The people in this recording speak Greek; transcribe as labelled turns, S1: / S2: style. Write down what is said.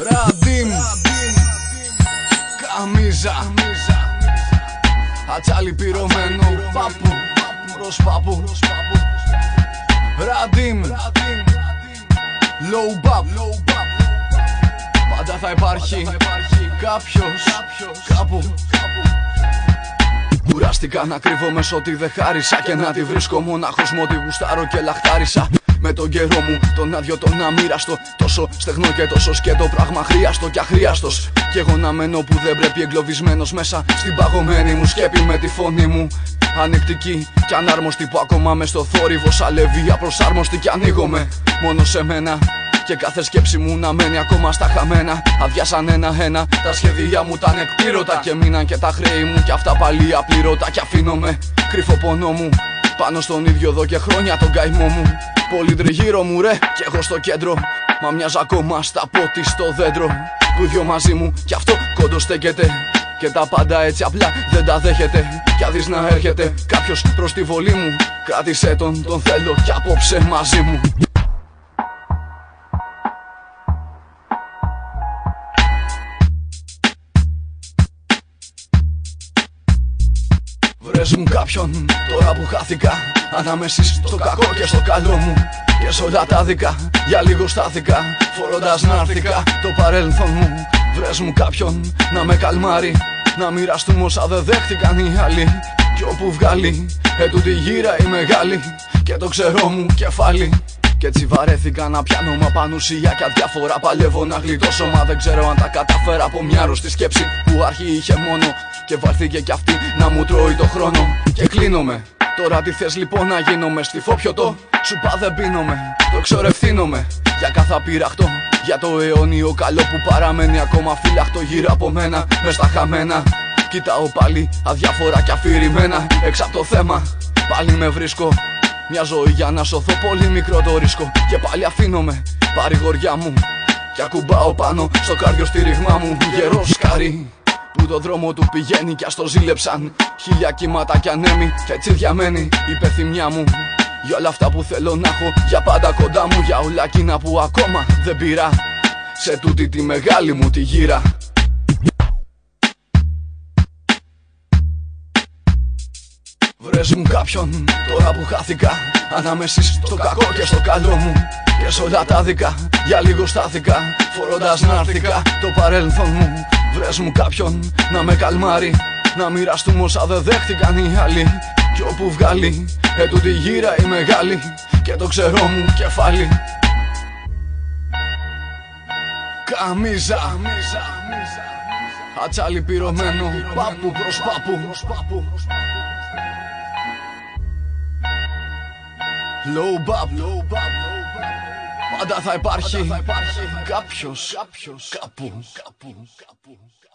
S1: Ραντίμ, καμίζα, ατσάλι πυρωμένο, πάπου, προς πάπου. Ραντίμ, low bap, πάντα θα υπάρχει κάποιος, κάπου. Κουράστηκα να κρύβομαι σ' ό,τι δεν χάρισα και να τη βρίσκω μονάχος μ' ό,τι γουστάρω και λαχτάρισα. Με τον καιρό μου τον άδειο τον αμήραστο, τόσο στεγνό και τόσο σκέτο πράγμα χρίαστο και αχρίαστος. Κι εγώ να μένω που δεν πρέπει εγκλωβισμένος μέσα στην παγωμένη μου σκέπη με τη φωνή μου ανεκτική κι ανάρμοστη που ακόμα μες στο θόρυβο σαλεύει απροσάρμοστη κι ανοίγομαι μόνο σε μένα. Και κάθε σκέψη μου να μένει ακόμα στα χαμένα. Αδειάσαν ένα-ένα, τα σχέδια μου ήταν εκπλήρωτα και μείναν και τα χρέη μου κι αυτά πάλι απλήρωτα. Κι αφήνομαι κρυφό πονό μου πάνω στον ίδιο εδώ και χρόνια τον καημό μου. Πολύ τριγύρω μου ρε κι εγώ στο κέντρο, μα μοιάζω ακόμα στα πότη στο δέντρο. Που δυο μαζί μου κι αυτό κόντο στέκεται και τα πάντα έτσι απλά δεν τα δέχεται. Κι αν δεις να έρχεται κάποιος προς τη βολή μου, κράτησε τον θέλω κι απόψε μαζί μου. Βρες μου κάποιον τώρα που χάθηκα ανάμεση στο κακό και στο καλό μου. Και σ' όλα τα δικά για λίγο στάθηκα, φορώντας να'ρθηκα το παρέλθον μου. Βρες μου κάποιον να με καλμάρει, να μοιραστούμε όσα δεν δέχτηκαν οι άλλοι. Κι όπου βγάλει τούτη γύρα η μεγάλη και το ξερό μου κεφάλι. Κι έτσι βαρέθηκα να πιάνω μα πανουσία κι αδιάφορα παλεύω να γλιτώσω. Μα δεν ξέρω αν τα καταφέρα από μια αρρωστή σκέψη που αρχή είχε μόνο και βαρθήκε κι αυτή να μου τρώει το χρόνο. Και κλείνομαι, τώρα τι θες λοιπόν να γίνομαι, στη φόπιωτο σου πά δεν πίνομαι. Το ξορευθύνομαι για κάθε απειραχτό, για το αιώνιο καλό που παραμένει ακόμα φύλαχτο γύρω από μένα μες στα χαμένα. Κοιτάω πάλι αδιάφορα κι αφηρημένα έξω από το θέμα, πάλι με βρίσκω. Μια ζωή για να σωθώ, πολύ μικρό το ρίσκο. Και πάλι αφήνομαι παρηγοριά μου κι ακουμπάω πάνω στο κάρδιο στήριγμά μου. Γερό σκάρι που το δρόμο του πηγαίνει κι ας το ζήλεψαν χίλια κύματα κι ανέμει κι έτσι διαμένει η πεθυμιά μου. Για όλα αυτά που θέλω να έχω για πάντα κοντά μου, για όλα εκείνα που ακόμα δεν πήρα σε τούτη τη μεγάλη μου τη γύρα. Βρες μου κάποιον τώρα που χάθηκα ανάμεση στο κακό και στο καλό μου. Και σ' όλα τα δικά για λίγο στάθηκα, φορώντας να'ρθηκα το παρέλθον μου. Βρες μου κάποιον να με καλμάρει, να μοιραστούμε όσα δεν δέχτηκαν οι άλλοι. Κι όπου βγάλει τούτη γύρα η μεγάλη και το ξερό μου κεφάλι. Καμίζα, ατσάλι πυρωμένο, πάπου προς πάπου. Low bap, πάντα θα υπάρχει κάποιος, κάπου.